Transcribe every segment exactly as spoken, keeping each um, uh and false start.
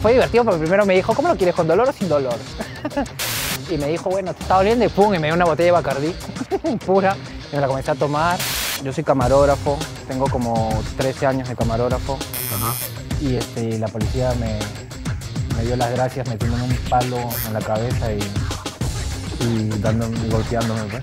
fue divertido porque primero me dijo, ¿cómo lo quieres, con dolor o sin dolor? Y me dijo, bueno, ¿te está doliendo? Y pum, y me dio una botella de Bacardí pura y me la comencé a tomar. Yo soy camarógrafo, tengo como trece años de camarógrafo. Ajá. Y este, la policía me, me dio las gracias metiéndome un palo en la cabeza y, y dándome, golpeándome, pues.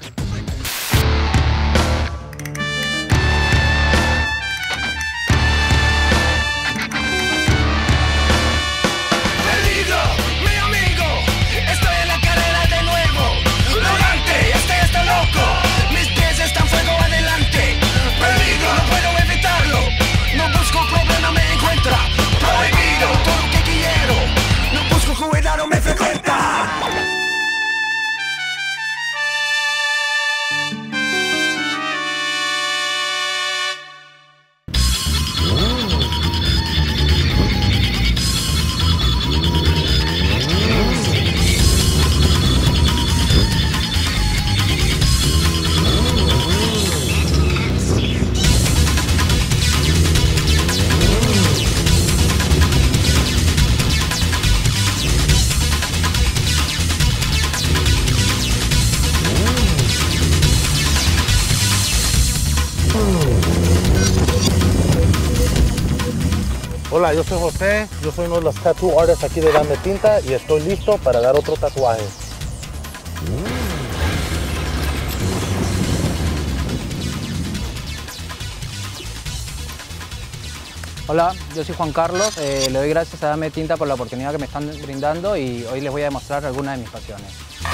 Hola, yo soy José, yo soy uno de los tattoo artists aquí de Dame Tinta y estoy listo para dar otro tatuaje. Hola, yo soy Juan Carlos, eh, le doy gracias a Dame Tinta por la oportunidad que me están brindando y hoy les voy a demostrar algunas de mis pasiones.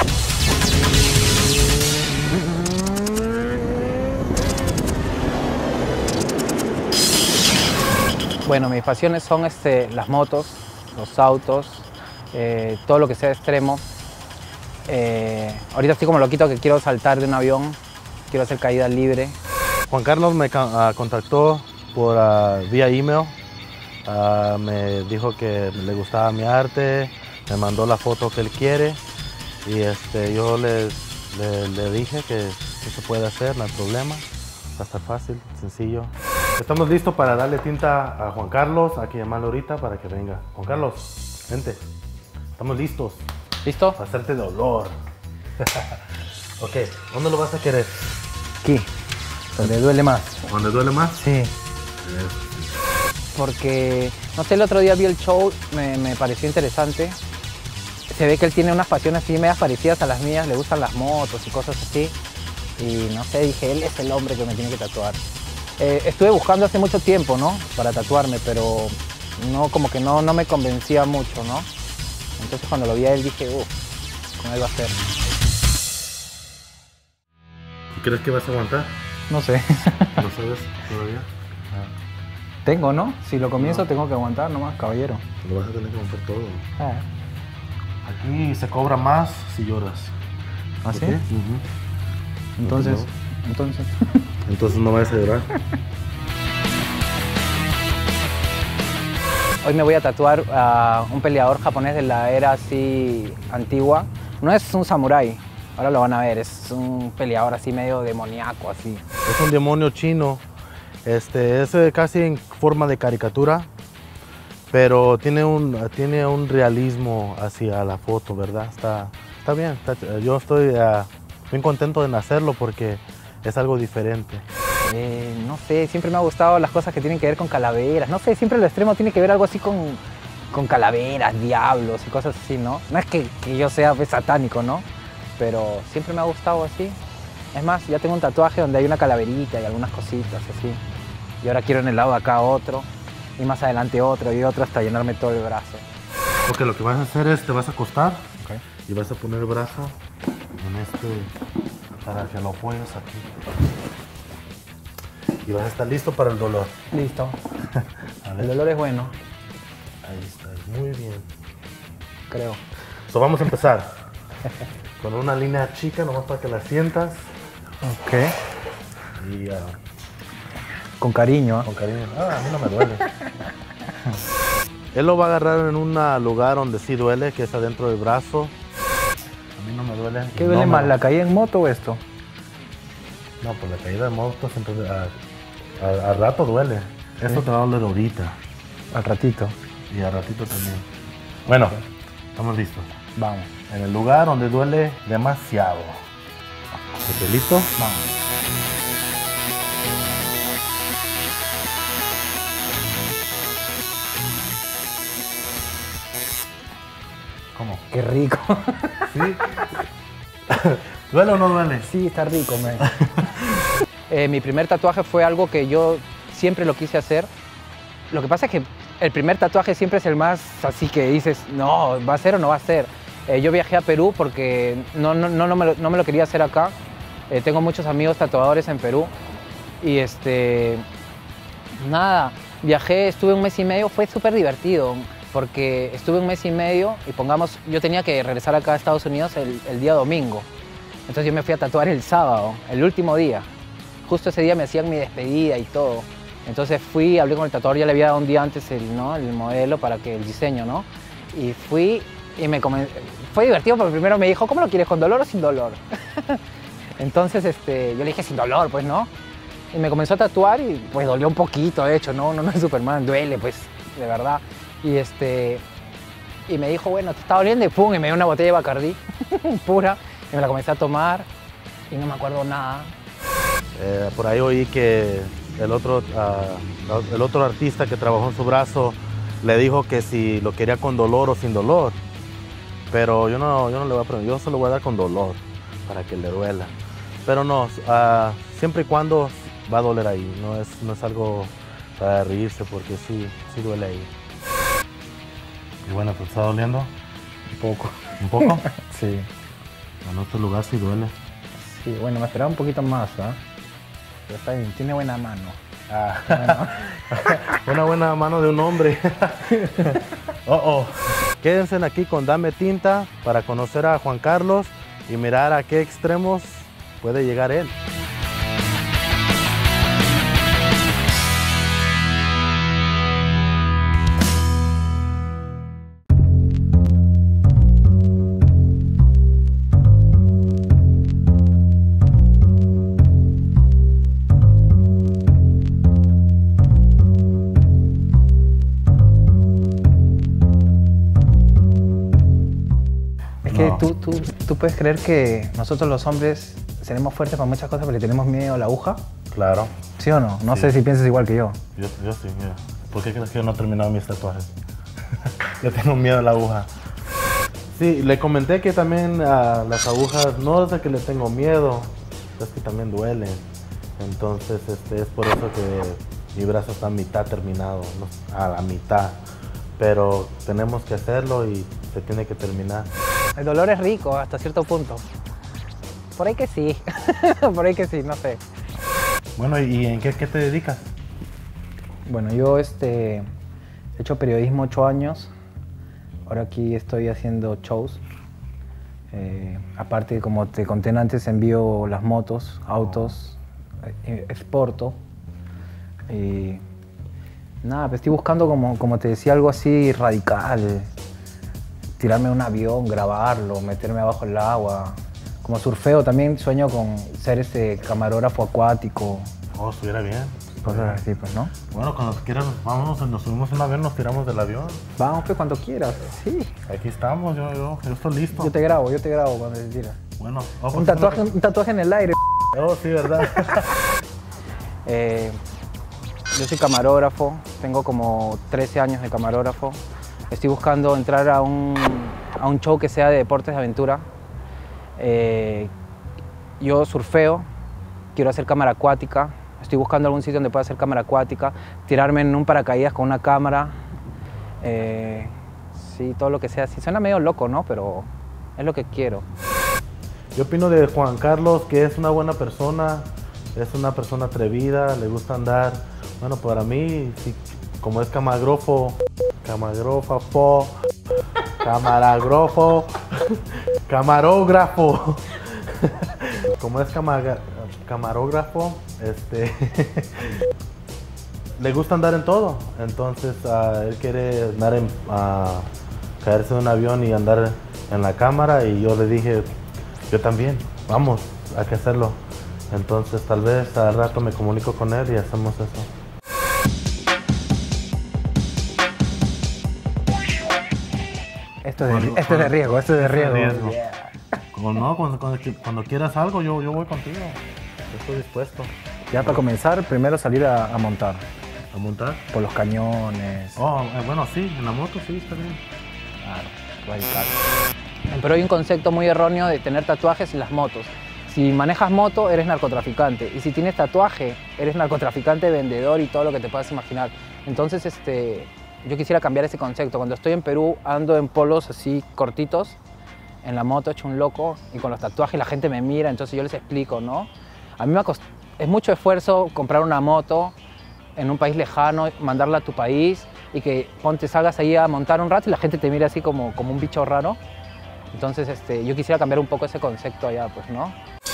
Bueno, mis pasiones son este, las motos, los autos, eh, todo lo que sea extremo. Eh, ahorita estoy como loquito que quiero saltar de un avión, quiero hacer caída libre. Juan Carlos me uh, contactó por uh, vía email, uh, me dijo que le gustaba mi arte, me mandó la foto que él quiere y este, yo le, le, le dije que sí se puede hacer, no hay problema, va a estar fácil, sencillo. Estamos listos para darle tinta a Juan Carlos, hay que llamarlo ahorita para que venga. Juan Carlos, vente, estamos listos. ¿Listo? Para hacerte dolor. Ok, ¿dónde lo vas a querer? Aquí, donde duele más. ¿Dónde duele más? Sí. Porque, no sé, el otro día vi el show, me, me pareció interesante. Se ve que él tiene unas pasiones así medias parecidas a las mías, le gustan las motos y cosas así. Y no sé, dije, él es el hombre que me tiene que tatuar. Eh, estuve buscando hace mucho tiempo, ¿no? Para tatuarme, pero no, como que no, no me convencía mucho, ¿no? Entonces cuando lo vi a él dije, uff, con él va a ser. ¿Y crees que vas a aguantar? No sé. ¿No sabes todavía? Ah. Tengo, ¿no? Si lo comienzo no. Tengo que aguantar nomás, caballero. Lo vas a tener que aguantar todo. Ah. Aquí se cobra más si lloras. ¿Ah, sí? ¿Okay? Uh-huh. Entonces, entonces... Entonces no vayas a llorar. Hoy me voy a tatuar a un peleador japonés de la era así antigua. No es un samurái, ahora lo van a ver, es un peleador así medio demoníaco así. Es un demonio chino, este, es casi en forma de caricatura, pero tiene un, tiene un realismo hacia la foto, ¿verdad? Está, está bien, está, yo estoy uh, bien contento de hacerlo porque es algo diferente. Eh, no sé, siempre me ha gustado las cosas que tienen que ver con calaveras. No sé, siempre lo extremo tiene que ver algo así con, con calaveras, diablos y cosas así, ¿no? No es que, que yo sea pues, satánico, ¿no? Pero siempre me ha gustado así. Es más, ya tengo un tatuaje donde hay una calaverita y algunas cositas así. Y ahora quiero en el lado de acá otro, y más adelante otro y otro hasta llenarme todo el brazo. Ok, lo que vas a hacer es, te vas a acostar okay. Y vas a poner el brazo en este, para que lo apoyes aquí. Y vas a estar listo para el dolor. Listo. El dolor es bueno. Ahí está, muy bien. Creo. So, vamos a empezar con una línea chica, nomás para que la sientas. Ok. Y, uh, con cariño. Con cariño. Ah, a mí no me duele. Él lo va a agarrar en un lugar donde sí duele, que es adentro del brazo. A mí no me duele. ¿Qué duele no más, me... la caída en moto o esto? No, pues la caída de moto siempre... Uh, al, al rato duele. Esto ¿sí? Te va a doler ahorita. Al ratito. Y al ratito también. Bueno, estamos listos. Vamos. En el lugar donde duele demasiado. ¿Estás listo? Vamos. ¿Cómo? Qué rico. ¿Sí? ¿Duele o no duele? Sí, está rico, man. eh, mi primer tatuaje fue algo que yo siempre lo quise hacer. Lo que pasa es que el primer tatuaje siempre es el más así que dices, no, ¿va a ser o no va a ser? Eh, yo viajé a Perú porque no, no, no, no, me, lo, no me lo quería hacer acá. Eh, tengo muchos amigos tatuadores en Perú. Y este, nada, viajé, estuve un mes y medio, fue súper divertido. Porque estuve un mes y medio y pongamos, yo tenía que regresar acá a Estados Unidos el, el día domingo. Entonces yo me fui a tatuar el sábado, el último día. Justo ese día me hacían mi despedida y todo. Entonces fui, hablé con el tatuador, ya le había dado un día antes el, ¿no? el modelo para que el diseño, ¿no? Y fui y me comencé, fue divertido porque primero me dijo, ¿cómo lo quieres, con dolor o sin dolor? Entonces este, yo le dije sin dolor, pues, ¿no? Y me comenzó a tatuar y pues dolió un poquito, de hecho, ¿no? No, no es Superman, duele, pues, de verdad. Y este, y me dijo, bueno, ¿te está doliendo? Y pum, y me dio una botella de Bacardí, pura, y me la comencé a tomar y no me acuerdo nada. Eh, por ahí oí que el otro, uh, el otro artista que trabajó en su brazo le dijo que si lo quería con dolor o sin dolor. Pero yo no, yo no le voy a preguntar, yo solo voy a dar con dolor para que le duela. Pero no, uh, siempre y cuando va a doler ahí, no es, no es algo para reírse porque sí, sí duele ahí. Y bueno, ¿te está doliendo? Un poco. ¿Un poco? Sí. En otro lugar sí duele. Sí, bueno, me esperaba un poquito más, ¿ah? ¿eh? Pero está bien, tiene buena mano. Ah. Bueno. Una buena mano de un hombre. Oh, oh. Quédense aquí con Dame Tinta para conocer a Juan Carlos y mirar a qué extremos puede llegar él. No. Tú, tú, tú puedes creer que nosotros los hombres seremos fuertes para muchas cosas porque tenemos miedo a la aguja. Claro. ¿Sí o no? No Sí. sé si piensas igual que yo. Yo, yo sí, mira. ¿Por qué crees que yo no he terminado mis tatuajes? Yo tengo miedo a la aguja. Sí, le comenté que también a las agujas, no es de que le tengo miedo, es que también duelen. Entonces este, es por eso que mi brazo está a mitad terminado, ¿no? A la mitad. Pero tenemos que hacerlo y se tiene que terminar. El dolor es rico hasta cierto punto. Por ahí que sí, por ahí que sí, no sé. Bueno, ¿y en qué, qué te dedicas? Bueno, yo este, he hecho periodismo ocho años. Ahora aquí estoy haciendo shows. Eh, aparte, como te conté antes, envío las motos, autos, eh, exporto. Y nada, pues estoy buscando, como, como te decía, algo así radical. Tirarme de un avión, grabarlo, meterme abajo el agua. Como surfeo también sueño con ser este camarógrafo acuático. Oh, estuviera bien. Cosas así, pues, ¿no? Bueno, cuando quieras, vámonos, nos subimos en un avión, nos tiramos del avión. Vamos, pues, cuando quieras, sí. Aquí estamos, yo, yo, yo estoy listo. Yo te grabo, yo te grabo cuando te tiras. Bueno, oh, Un tatuaje, un tatuaje en el aire. Oh, sí, ¿verdad? eh, yo soy camarógrafo, tengo como trece años de camarógrafo. Estoy buscando entrar a un, a un show que sea de deportes de aventura. Eh, yo surfeo, quiero hacer cámara acuática. Estoy buscando algún sitio donde pueda hacer cámara acuática, tirarme en un paracaídas con una cámara. Eh, sí, todo lo que sea. Sí, suena medio loco, ¿no? Pero es lo que quiero. Yo opino de Juan Carlos que es una buena persona, es una persona atrevida, le gusta andar. Bueno, para mí, sí, como es camarógrafo, camarógrafo, camarógrafo, camarógrafo, como es camaga, camarógrafo, este, le gusta andar en todo. Entonces, uh, él quiere andar en, uh, caerse de un avión y andar en la cámara, y yo le dije, yo también, vamos, hay que hacerlo. Entonces, tal vez al rato me comunico con él y hacemos eso. Esto es de, esto es de riesgo, esto es de riesgo. riesgo. Yeah. Como no, cuando, cuando, cuando quieras algo, yo, yo voy contigo. Yo estoy dispuesto. Ya para comenzar, primero salir a, a montar. ¿A montar? Por los cañones. Oh, eh, bueno, sí, en la moto sí, está bien. Claro, radical. Pero hay un concepto muy erróneo de tener tatuajes en las motos. Si manejas moto, eres narcotraficante. Y si tienes tatuaje, eres narcotraficante, vendedor y todo lo que te puedas imaginar. Entonces, este, yo quisiera cambiar ese concepto. Cuando estoy en Perú, ando en polos así cortitos, en la moto, hecho un loco, y con los tatuajes la gente me mira, entonces yo les explico, ¿no? A mí me cost... es mucho esfuerzo comprar una moto en un país lejano, mandarla a tu país y que ponte, salgas ahí a montar un rato y la gente te mira así como, como un bicho raro. Entonces, este, yo quisiera cambiar un poco ese concepto allá, pues, ¿no?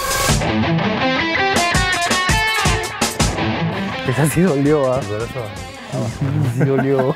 Esa sí dolió, ¿ah? ¿Por eso? Ah, sí dolió.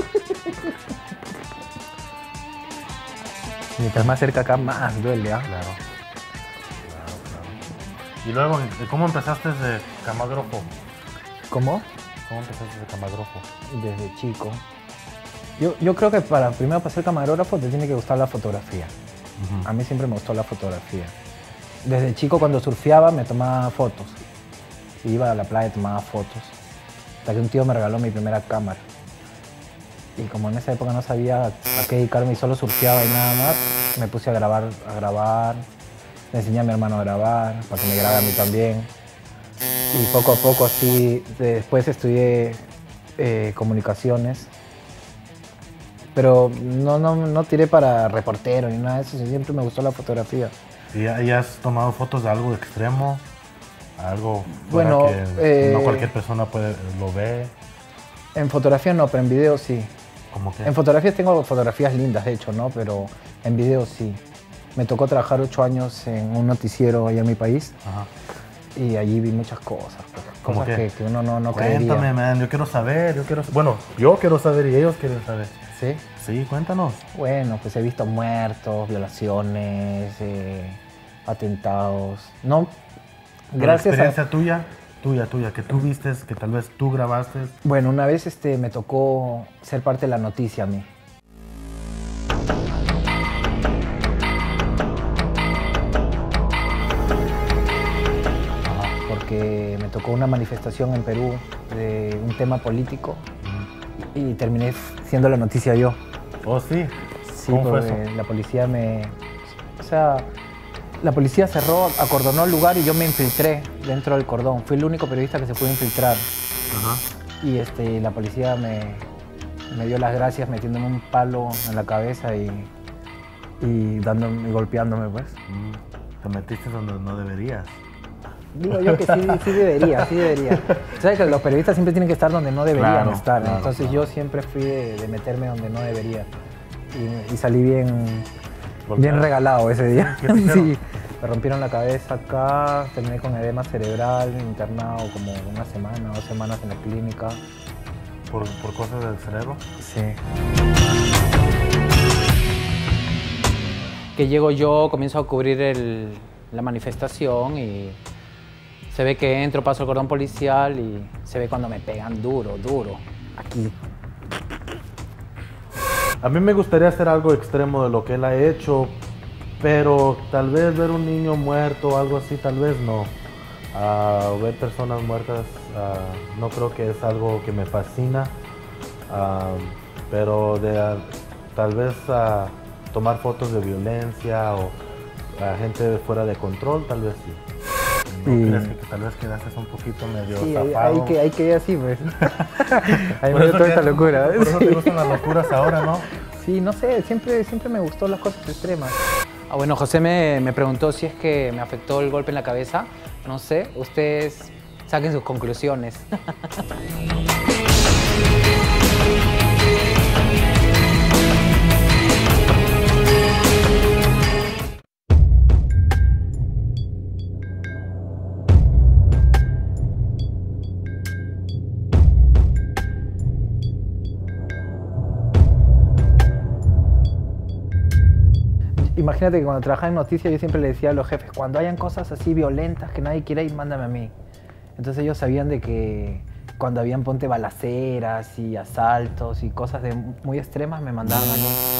Mientras más cerca acá, más duele, ¿ah? Claro. Claro, claro. Y luego, ¿cómo empezaste de camarógrafo? ¿Cómo? ¿Cómo empezaste de camarógrafo? Desde chico. Yo, yo creo que para primero para ser camarógrafo te tiene que gustar la fotografía. Uh-huh. A mí siempre me gustó la fotografía. Desde chico cuando surfeaba me tomaba fotos. Iba a la playa y tomaba fotos. Hasta que un tío me regaló mi primera cámara. Y como en esa época no sabía a qué dedicarme y solo surfeaba y nada más, me puse a grabar, a grabar. Le enseñé a mi hermano a grabar, para que me grabe a mí también. Y poco a poco así, después estudié eh, comunicaciones. Pero no, no, no tiré para reportero ni nada de eso, siempre me gustó la fotografía. ¿Y, y has tomado fotos de algo extremo? Algo bueno, que eh, no cualquier persona puede, lo ve. En fotografía no, pero en video sí. ¿Cómo qué? En fotografías tengo fotografías lindas, de hecho, ¿no? Pero en video sí. Me tocó trabajar ocho años en un noticiero allá en mi país. Ajá. Y allí vi muchas cosas, pues, cosas que, que uno no, no creería. Cuéntame, man, yo quiero saber, yo quiero Bueno, yo quiero saber y ellos quieren saber. ¿Sí? Sí, cuéntanos. Bueno, pues he visto muertos, violaciones, eh, atentados. No, gracias ¿La experiencia a... tuya? Tuya, tuya, que tú vistes, que tal vez tú grabaste. Bueno, una vez este, me tocó ser parte de la noticia a mí. Porque me tocó una manifestación en Perú de un tema político uh-huh. y terminé siendo la noticia yo. ¿Oh, sí? Sí, porque la policía me... O sea, la policía cerró, acordonó el lugar y yo me infiltré dentro del cordón. Fui el único periodista que se pudo infiltrar. Uh-huh. Y este, la policía me, me dio las gracias metiéndome un palo en la cabeza y, y, dándome, y golpeándome, pues. Mm. Te metiste donde no deberías. Digo yo que sí, sí debería, sí debería. Sabes que los periodistas siempre tienen que estar donde no deberían claro, estar. Claro, Entonces claro. yo siempre fui de, de meterme donde no debería. Y, y salí bien, bien regalado ese día. Sí, me rompieron la cabeza acá, terminé con edema cerebral, internado como una semana, dos semanas en la clínica. ¿Por, por cosas del cerebro? Sí. Que llego yo, comienzo a cubrir el, la manifestación y se ve que entro, paso el cordón policial y se ve cuando me pegan duro, duro, aquí. A mí me gustaría hacer algo extremo de lo que él ha hecho, pero tal vez ver un niño muerto o algo así, tal vez no. Uh, ver personas muertas, uh, no creo que es algo que me fascina, uh, pero de, uh, tal vez uh, tomar fotos de violencia o uh, gente fuera de control, tal vez sí. ¿No y... crees que, que tal vez quedaste un poquito medio sí, zafado? hay que, hay que ir así, pues. Hay me dio toda esta locura. Por eso te gustan las locuras ahora, ¿no? Sí, no sé, siempre, siempre me gustó las cosas extremas. Ah, bueno, José me, me preguntó si es que me afectó el golpe en la cabeza. No sé, ustedes saquen sus conclusiones. Imagínate que cuando trabajaba en noticias yo siempre le decía a los jefes, cuando hayan cosas así violentas que nadie quiera ir, mándame a mí. Entonces ellos sabían de que cuando habían ponte balaceras y asaltos y cosas de muy extremas me mandaban a mí.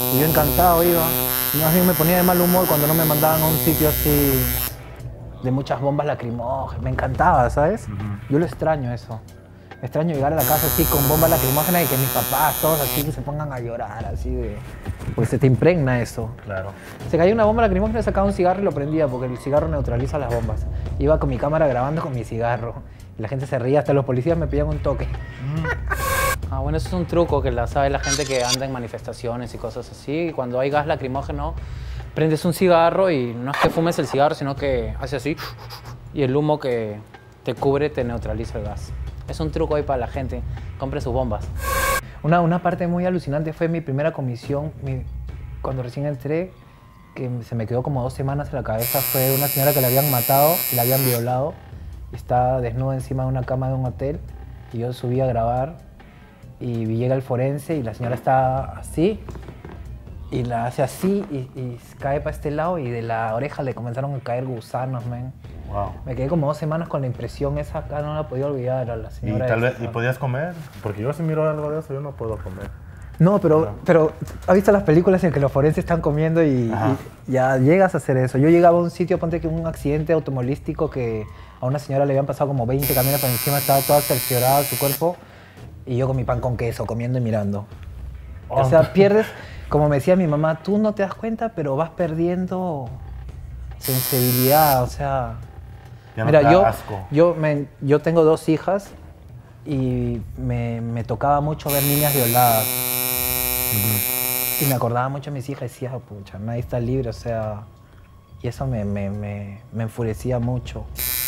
Y yo encantado iba. Y más bien me ponía de mal humor cuando no me mandaban a un sitio así de muchas bombas lacrimógenas. Me encantaba, ¿sabes? Uh-huh. Yo lo extraño eso. Extraño llegar a la casa así con bombas lacrimógenas y que mis papás, todos así, que se pongan a llorar, así de... Porque se te impregna eso. Claro. Se cayó una bomba lacrimógena, sacaba un cigarro y lo prendía, porque el cigarro neutraliza las bombas. Iba con mi cámara grabando con mi cigarro. Y la gente se reía, hasta los policías me pedían un toque. Mm. Ah, bueno, eso es un truco que la sabe la gente que anda en manifestaciones y cosas así. Cuando hay gas lacrimógeno, prendes un cigarro y no es que fumes el cigarro, sino que hace así y el humo que te cubre te neutraliza el gas. Es un truco ahí para la gente. Compre sus bombas. Una, una parte muy alucinante fue mi primera comisión, mi, cuando recién entré, que se me quedó como dos semanas en la cabeza. Fue una señora que la habían matado, la habían violado, y estaba desnuda encima de una cama de un hotel. Y yo subí a grabar y llega el forense y la señora está así, y la hace así y, y cae para este lado y de la oreja le comenzaron a caer gusanos, man. Wow. Me quedé como dos semanas con la impresión esa acá, no la podía olvidar a la señora. ¿Y, tal vez, ¿y podías comer? Porque yo si miro algo de eso, yo no puedo comer. No, pero, no. pero ¿has visto las películas en que los forenses están comiendo y, y ya llegas a hacer eso? Yo llegaba a un sitio, ponte que un accidente automovilístico que a una señora le habían pasado como veinte camiones por encima, estaba toda cerciorada su cuerpo, y yo con mi pan con queso, comiendo y mirando. Oh. O sea, pierdes, como me decía mi mamá, tú no te das cuenta, pero vas perdiendo sensibilidad, o sea... Ya no mira, te da yo, asco. Yo, me, yo tengo dos hijas y me, me tocaba mucho ver niñas violadas. Uh-huh. Y me acordaba mucho de mis hijas y decía, oh, pucha, nadie está libre, o sea... Y eso me, me, me, me enfurecía mucho.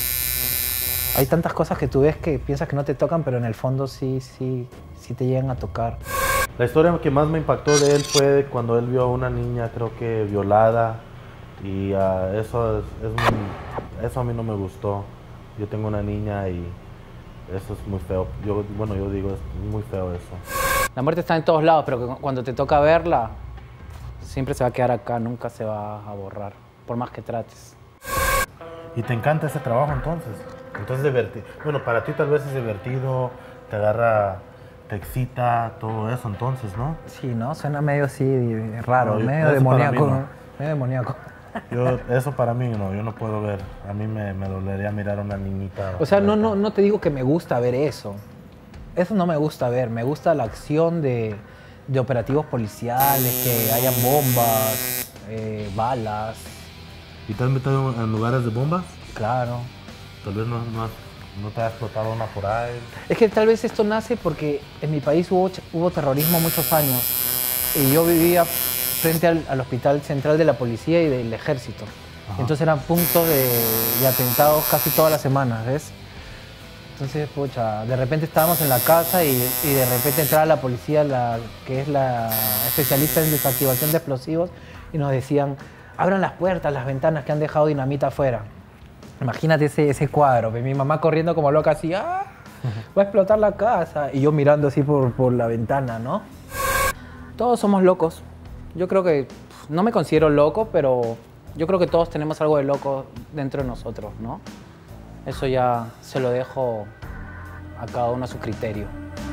Hay tantas cosas que tú ves que piensas que no te tocan, pero en el fondo sí, sí, sí te llegan a tocar. La historia que más me impactó de él fue cuando él vio a una niña, creo que violada, y uh, eso, es, es muy, eso a mí no me gustó. Yo tengo una niña y eso es muy feo. Yo, bueno, yo digo, es muy feo eso. La muerte está en todos lados, pero cuando te toca verla, siempre se va a quedar acá, nunca se va a borrar, por más que trates. ¿Y te encanta ese trabajo entonces? Entonces divertido. Bueno, para ti tal vez es divertido, te agarra, te excita, todo eso entonces, ¿no? Sí, ¿no? Suena medio así raro, no, yo, medio demoníaco, no. ¿no? Medio demoníaco. Yo, eso para mí no, yo no puedo ver. A mí me, me dolería mirar a una niñita. O sea, no, no, no te digo que me gusta ver eso. Eso no me gusta ver. Me gusta la acción de, de operativos policiales, que hayan bombas, eh, balas. ¿Y te has metido en lugares de bombas? Claro. Tal vez no, no, no te ha explotado una por ahí. Es que tal vez esto nace porque en mi país hubo, hubo terrorismo muchos años. Y yo vivía frente al, al hospital central de la policía y del ejército. Ajá. Entonces eran puntos de, de atentados casi todas las semanas, ¿ves? Entonces, pucha, de repente estábamos en la casa y, y de repente entraba la policía, la, que es la especialista en desactivación de explosivos, y nos decían, abran las puertas, las ventanas, que han dejado dinamita afuera. Imagínate ese, ese cuadro, mi mamá corriendo como loca así, ¡ah! Va a explotar la casa. Y yo mirando así por, por la ventana, ¿no? Todos somos locos. Yo creo que, no me considero loco, pero yo creo que todos tenemos algo de loco dentro de nosotros, ¿no? Eso ya se lo dejo a cada uno a su criterio.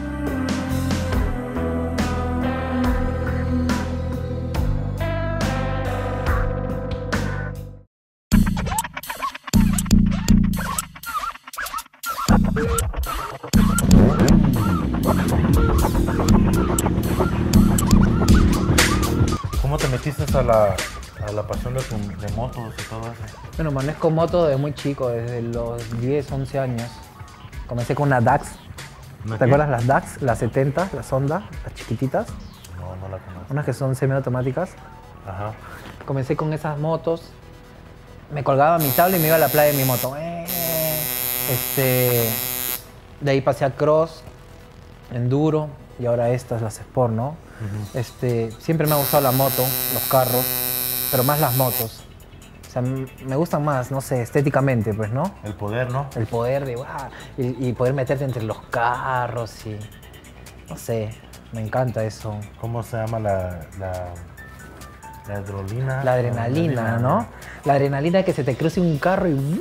¿Cómo te metiste a la, a la pasión de, tu, de motos y todo eso? Bueno, manejo moto desde muy chico, desde los diez, once años. Comencé con una Dax. ¿Te acuerdas las Dax? Las setenta, las Honda, las chiquititas. No, no la conozco. Unas que son semiautomáticas. Ajá. Comencé con esas motos. Me colgaba mi tabla y me iba a la playa en mi moto. Este, de ahí pasé a cross, enduro y ahora estas, las Sport, ¿no? Uh-huh. Este, siempre me ha gustado la moto, los carros, pero más las motos. O sea, me gustan más, no sé, estéticamente, pues, ¿no? El poder, ¿no? El poder de, wow, y, y poder meterte entre los carros y, no sé, me encanta eso. ¿Cómo se llama la, la, la adrenalina? La adrenalina, ¿no? La adrenalina de que se te cruce un carro y...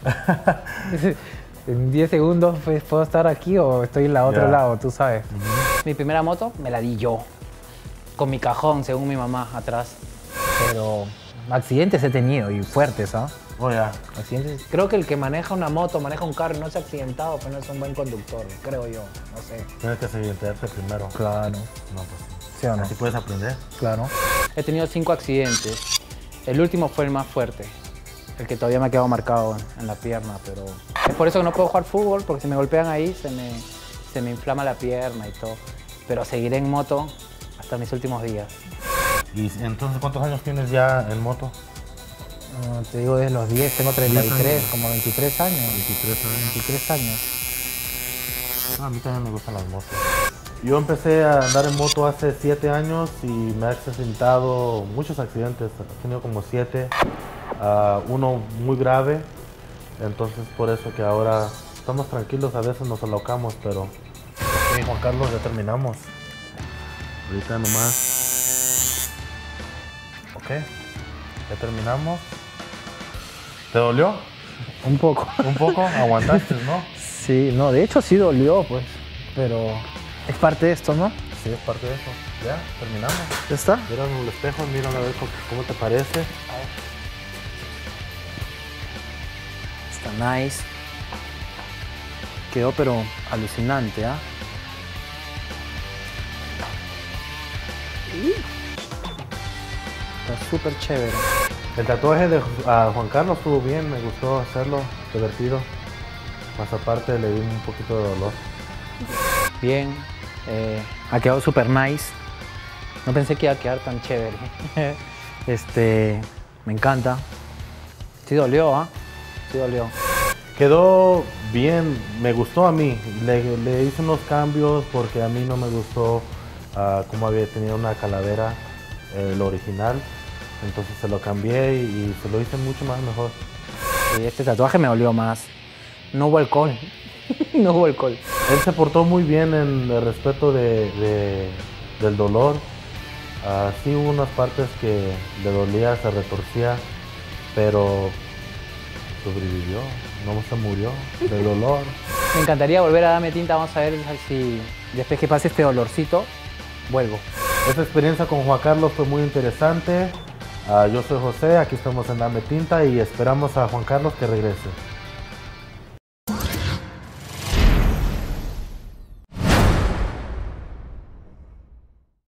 en diez segundos pues, puedo estar aquí o estoy en la otro yeah. lado, tú sabes. Uh-huh. Mi primera moto me la di yo. con mi cajón, según mi mamá, atrás. Pero accidentes he tenido y fuertes, ¿ah? Oh, ya. Accidentes. Creo que el que maneja una moto, maneja un carro y no se ha accidentado, pues no es un buen conductor, creo yo, no sé. Tienes que accidentarte primero. Claro. No, pues. ¿Sí o no? Así puedes aprender. Claro. He tenido cinco accidentes. El último fue el más fuerte, el que todavía me ha quedado marcado en la pierna, pero es por eso que no puedo jugar fútbol, porque si me golpean ahí se me, se me inflama la pierna y todo. Pero seguiré en moto hasta mis últimos días. ¿Y entonces cuántos años tienes ya en moto? No, te digo desde los diez, tengo treinta y tres, años. como veintitrés años. veintitrés años. veintitrés años. Ah, a mí también me gustan las motos. Yo empecé a andar en moto hace siete años y me he accidentado muchos accidentes. He tenido como siete, uh, uno muy grave. Entonces por eso que ahora estamos tranquilos, a veces nos alocamos, pero sí, Juan Carlos, ya terminamos. Ahorita nomás. Ok, ya terminamos. ¿Te dolió? Un poco. Un poco, aguantaste, ¿no? Sí, no, de hecho sí dolió, pues, pero es parte de esto, ¿no? Sí, es parte de eso. Ya, terminamos. ¿Ya está? Mira en el espejo, mira a ver cómo, cómo te parece. Está nice. Quedó pero alucinante, ¿ah? Está súper chévere. El tatuaje de uh, Juan Carlos estuvo bien, me gustó hacerlo, divertido. Más aparte le di un poquito de dolor. Bien, eh, ha quedado súper nice. No pensé que iba a quedar tan chévere. Este, me encanta. Sí dolió, ¿ah? Sí dolió. Quedó bien, me gustó a mí. Le, le hice unos cambios porque a mí no me gustó uh, cómo había tenido una calavera, eh, el original. Entonces se lo cambié y, y se lo hice mucho más mejor. Y este tatuaje me dolió más. No hubo alcohol. No hubo alcohol. Él se portó muy bien en el respeto de, de- del dolor. Uh, sí hubo unas partes que le dolía, se retorcía, pero sobrevivió, no se murió del dolor. Me encantaría volver a Dame Tinta. Vamos a ver si después que pase este dolorcito, vuelvo. Esta experiencia con Juan Carlos fue muy interesante. Uh, yo soy José, aquí estamos en Dame Tinta y esperamos a Juan Carlos que regrese.